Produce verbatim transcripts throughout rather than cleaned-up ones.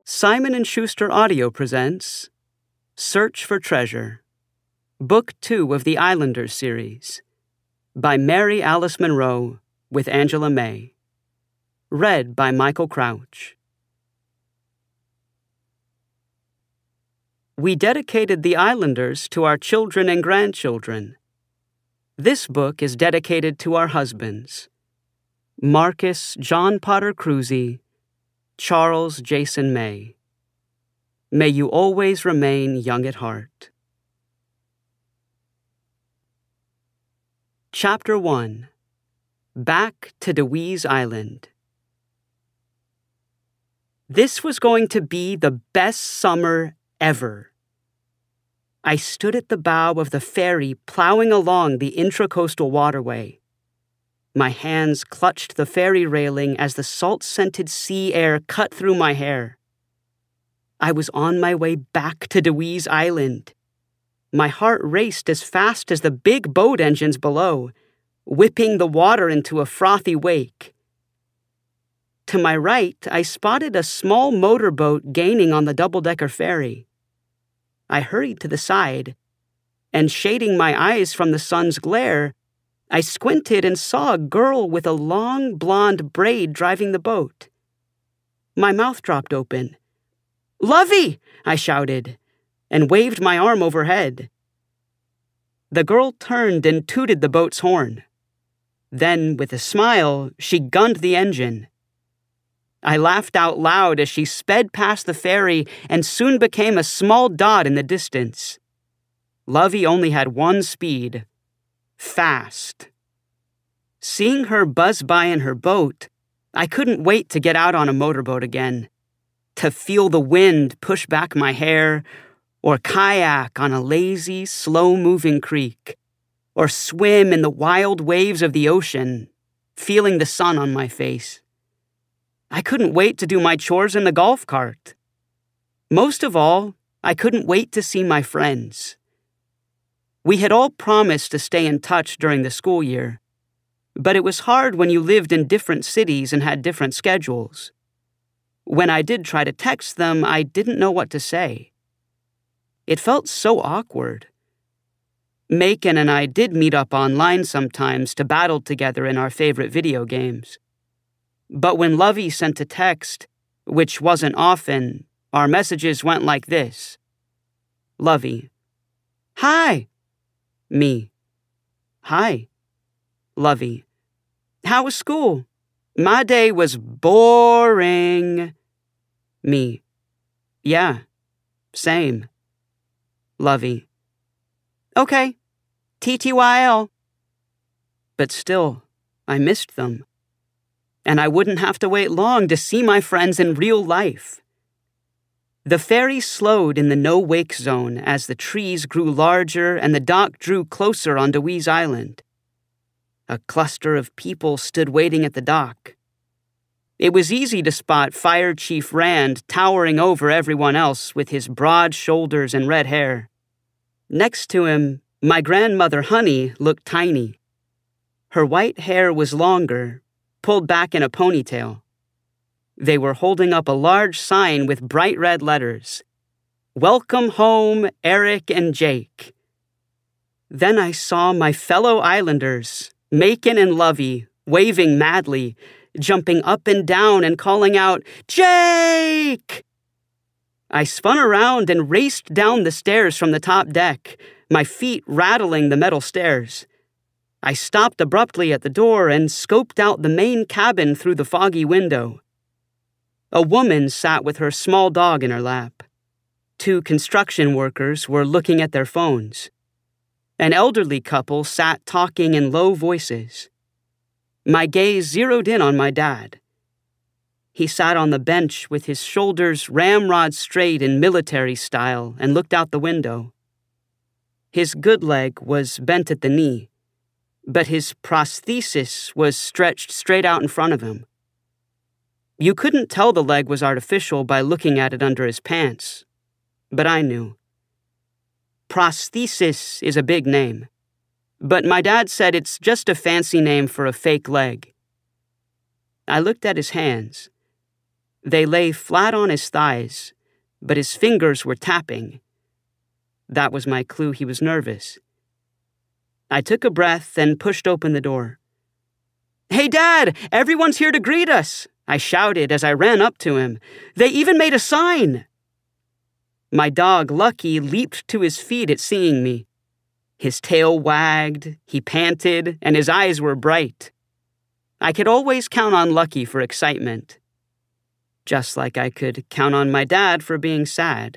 Simon and Schuster Audio presents Search for Treasure, Book two of the Islanders series, by Mary Alice Monroe with Angela May. Read by Michael Crouch. We dedicated the Islanders to our children and grandchildren. This book is dedicated to our husbands, Marcus John Potter Cruzy, Charles Jason May. May you always remain young at heart. Chapter one. Back to Dewees Island. This was going to be the best summer ever. I stood at the bow of the ferry plowing along the intracoastal waterway. My hands clutched the ferry railing as the salt-scented sea air cut through my hair. I was on my way back to Dewees Island. My heart raced as fast as the big boat engines below, whipping the water into a frothy wake. To my right, I spotted a small motorboat gaining on the double-decker ferry. I hurried to the side, and shading my eyes from the sun's glare, I squinted and saw a girl with a long blonde braid driving the boat. My mouth dropped open. "Lovey!" I shouted, and waved my arm overhead. The girl turned and tooted the boat's horn. Then, with a smile, she gunned the engine. I laughed out loud as she sped past the ferry and soon became a small dot in the distance. Lovey only had one speed. Fast. Seeing her buzz by in her boat, I couldn't wait to get out on a motorboat again, to feel the wind push back my hair, or kayak on a lazy, slow-moving creek, or swim in the wild waves of the ocean, feeling the sun on my face. I couldn't wait to do my chores in the golf cart. Most of all, I couldn't wait to see my friends. We had all promised to stay in touch during the school year, but it was hard when you lived in different cities and had different schedules. When I did try to text them, I didn't know what to say. It felt so awkward. Macon and I did meet up online sometimes to battle together in our favorite video games. But when Lovey sent a text, which wasn't often, our messages went like this. Lovey: "Hi." Me: "Hi." Lovey: "How was school? My day was boring." Me: "Yeah, same." Lovey: "Okay, T T Y L. But still, I missed them. And I wouldn't have to wait long to see my friends in real life. The ferry slowed in the no-wake zone as the trees grew larger and the dock drew closer on Dewees Island. A cluster of people stood waiting at the dock. It was easy to spot Fire Chief Rand towering over everyone else with his broad shoulders and red hair. Next to him, my grandmother Honey looked tiny. Her white hair was longer, pulled back in a ponytail. They were holding up a large sign with bright red letters. "Welcome home, Eric and Jake." Then I saw my fellow Islanders, Macon and Lovey, waving madly, jumping up and down and calling out, "Jake!" I spun around and raced down the stairs from the top deck, my feet rattling the metal stairs. I stopped abruptly at the door and scoped out the main cabin through the foggy window. A woman sat with her small dog in her lap. Two construction workers were looking at their phones. An elderly couple sat talking in low voices. My gaze zeroed in on my dad. He sat on the bench with his shoulders ramrod straight in military style and looked out the window. His good leg was bent at the knee, but his prosthesis was stretched straight out in front of him. You couldn't tell the leg was artificial by looking at it under his pants, but I knew. Prosthesis is a big name, but my dad said it's just a fancy name for a fake leg. I looked at his hands. They lay flat on his thighs, but his fingers were tapping. That was my clue he was nervous. I took a breath and pushed open the door. "Hey, Dad! Everyone's here to greet us!" I shouted as I ran up to him. "They even made a sign!" My dog, Lucky, leaped to his feet at seeing me. His tail wagged, he panted, and his eyes were bright. I could always count on Lucky for excitement, just like I could count on my dad for being sad.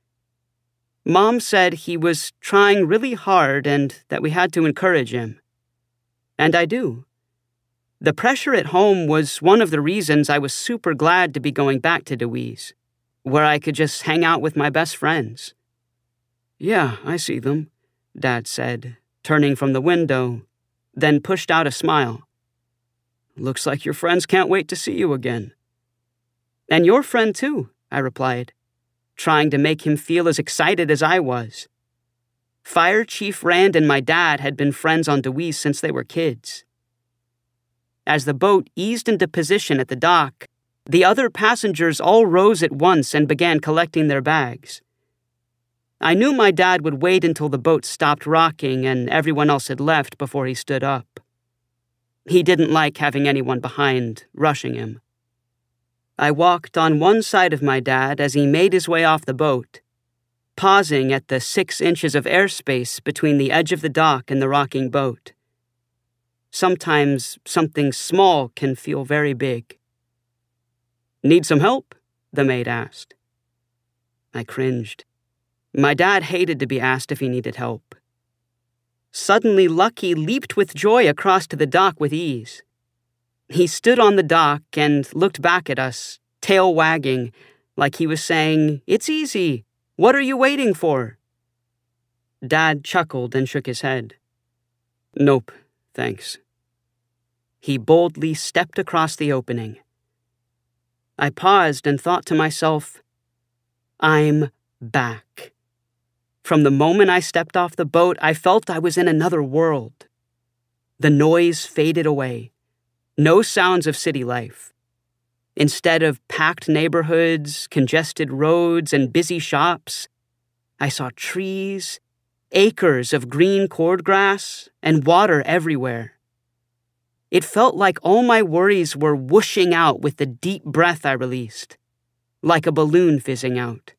Mom said he was trying really hard and that we had to encourage him. And I do. The pressure at home was one of the reasons I was super glad to be going back to Dewees, where I could just hang out with my best friends. "Yeah, I see them," Dad said, turning from the window, then pushed out a smile. "Looks like your friends can't wait to see you again." "And your friend too," I replied, trying to make him feel as excited as I was. Fire Chief Rand and my dad had been friends on Dewees since they were kids. As the boat eased into position at the dock, the other passengers all rose at once and began collecting their bags. I knew my dad would wait until the boat stopped rocking and everyone else had left before he stood up. He didn't like having anyone behind rushing him. I walked on one side of my dad as he made his way off the boat, pausing at the six inches of airspace between the edge of the dock and the rocking boat. Sometimes something small can feel very big. "Need some help?" the maid asked. I cringed. My dad hated to be asked if he needed help. Suddenly, Lucky leaped with joy across to the dock with ease. He stood on the dock and looked back at us, tail wagging, like he was saying, "It's easy. What are you waiting for?" Dad chuckled and shook his head. "Nope, thanks." He boldly stepped across the opening. I paused and thought to myself, I'm back. From the moment I stepped off the boat, I felt I was in another world. The noise faded away. No sounds of city life. Instead of packed neighborhoods, congested roads, and busy shops, I saw trees, acres of green cordgrass, and water everywhere. It felt like all my worries were whooshing out with the deep breath I released, like a balloon fizzing out.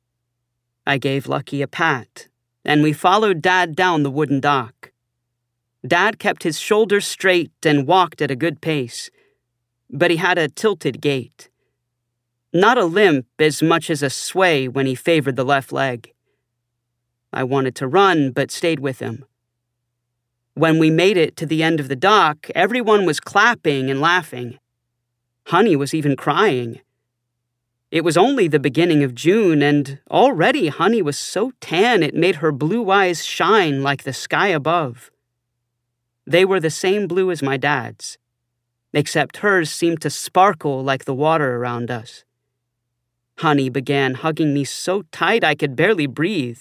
I gave Lucky a pat, and we followed Dad down the wooden dock. Dad kept his shoulders straight and walked at a good pace, but he had a tilted gait. Not a limp as much as a sway when he favored the left leg. I wanted to run, but stayed with him. When we made it to the end of the dock, everyone was clapping and laughing. Honey was even crying. It was only the beginning of June, and already Honey was so tan it made her blue eyes shine like the sky above. They were the same blue as my dad's, except hers seemed to sparkle like the water around us. Honey began hugging me so tight I could barely breathe.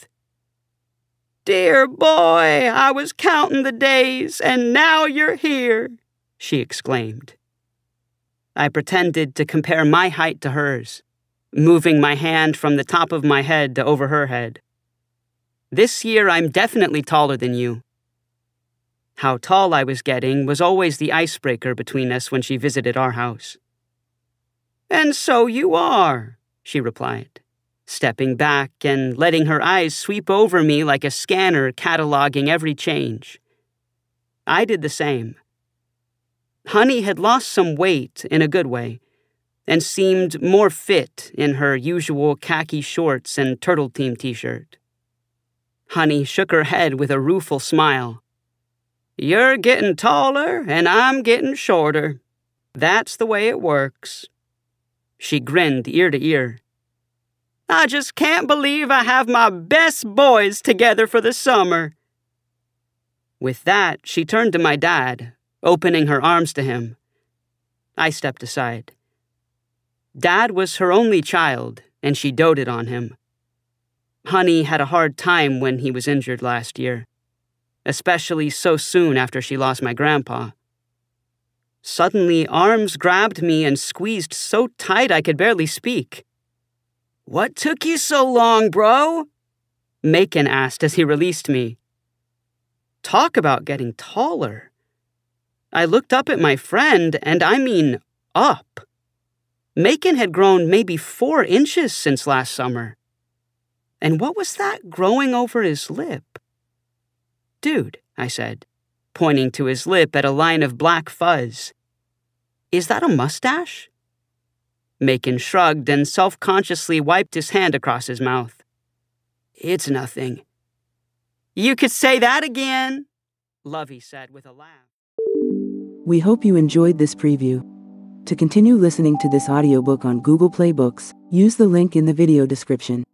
"Dear boy, I was counting the days, and now you're here," she exclaimed. I pretended to compare my height to hers, moving my hand from the top of my head to over her head. "This year I'm definitely taller than you." How tall I was getting was always the icebreaker between us when she visited our house. "And so you are," she replied, stepping back and letting her eyes sweep over me like a scanner cataloging every change. I did the same. Honey had lost some weight in a good way, and seemed more fit in her usual khaki shorts and Turtle Team t-shirt. Honey shook her head with a rueful smile. "You're getting taller, and I'm getting shorter. That's the way it works." She grinned ear to ear. "I just can't believe I have my best boys together for the summer." With that, she turned to my dad, opening her arms to him. I stepped aside. Dad was her only child, and she doted on him. Honey had a hard time when he was injured last year, especially so soon after she lost my grandpa. Suddenly, arms grabbed me and squeezed so tight I could barely speak. "What took you so long, bro?" Macon asked as he released me. Talk about getting taller. I looked up at my friend, and I mean up. Macon had grown maybe four inches since last summer. And what was that growing over his lip? "Dude," I said, pointing to his lip at a line of black fuzz. "Is that a mustache?" Macon shrugged and self-consciously wiped his hand across his mouth. "It's nothing." "You could say that again," Lovey said with a laugh. We hope you enjoyed this preview. To continue listening to this audiobook on Google Play Books, use the link in the video description.